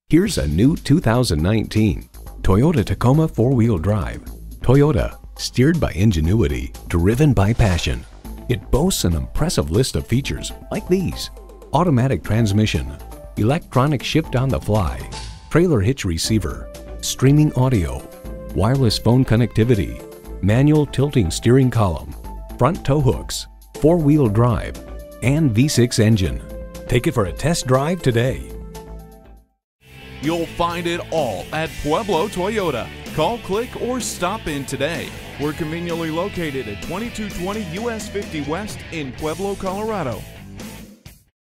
Here's a new 2019 Toyota Tacoma 4-wheel drive. Toyota, steered by ingenuity, driven by passion. It boasts an impressive list of features like these: automatic transmission, electronic shift on the fly, trailer hitch receiver, streaming audio, wireless phone connectivity, manual tilting steering column, front tow hooks, 4-wheel drive, and V6 engine. Take it for a test drive today. You'll find it all at Pueblo Toyota. Call, click, or stop in today. We're conveniently located at 2220 US 50 West in Pueblo, Colorado.